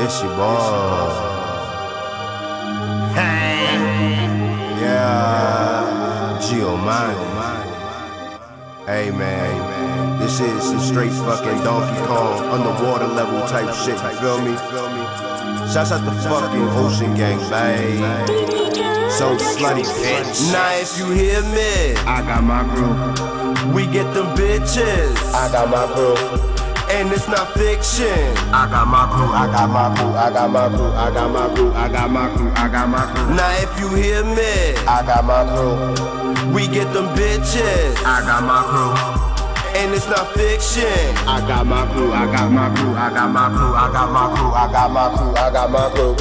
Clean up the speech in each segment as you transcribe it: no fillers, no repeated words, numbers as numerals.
It's your boy. Yeah, Omani. Hey man, this is some straight fucking Donkey Kong underwater level type shit, you feel me? Shouts out the fucking Ocean Gang, babe. So slutty, bitch. Now if you hear me, I got my crew. we get them bitches. I got my crew. And it's not fiction. I got my crew. I got my crew. I got my crew. I got my crew. I got my crew. I got my crew. Now if you hear me, I got my crew. we get them bitches. I got my crew. And it's not fiction. I got my crew. I got my crew. I got my crew. I got my crew. I got my crew. I got my crew.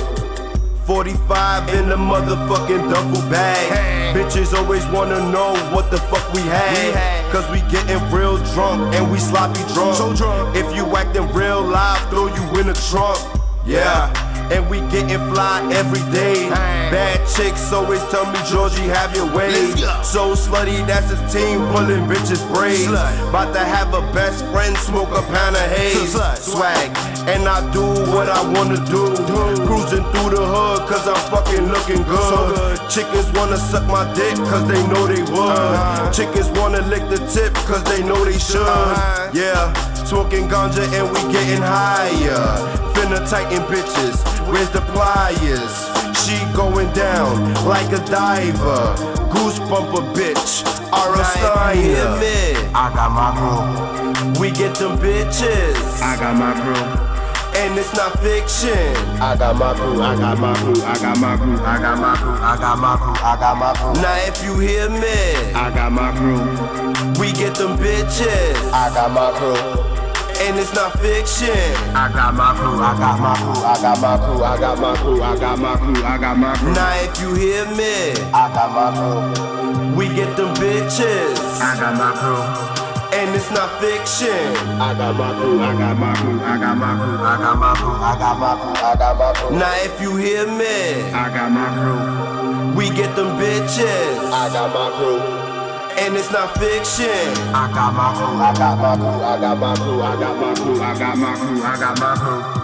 45 in the motherfucking duffel bag. Bitches always wanna know what the fuck we had. Cause we getting real drunk and we sloppy drunk. So drunk. If you acting real live, throw you in the trunk. Yeah. And we getting fly every day. Bad chicks always tell me, Georgi, have your way. So slutty, that's a team pulling bitches braids. About to have a best friend smoke a pound of haze. Swag, and I do what I wanna do. Cruising through the hood cause I'm fucking looking good. Chickens wanna suck my dick cause they know they would. Chickens wanna lick the tip cause they know they should. Yeah, smoking ganja and we getting higher. Finna tighten bitches, where's the pliers? She going down like a diver. Goosebump a bitch, Ara Steiner. I got my crew. We get them bitches. I got my crew. And it's not fiction. I got my crew. I got my crew. I got my crew. I got my crew. I got my crew. I got my crew. Now if you hear me, I got my crew. we get them bitches. I got my crew. And it's not fiction. I got my crew. I got my crew. I got my crew. I got my crew. I got my crew. I got my crew. Now if you hear me, I got my crew. we get them bitches. I got my crew. And it's not fiction. I got my crew. I got my crew. I got my crew. I got my crew. I got my crew. I got my crew. Now if you hear me, I got my crew. we get them bitches. I got my crew. And it's not fiction. I got my crew. I got my crew. I got my crew. I got my crew. I got my crew. I got my crew.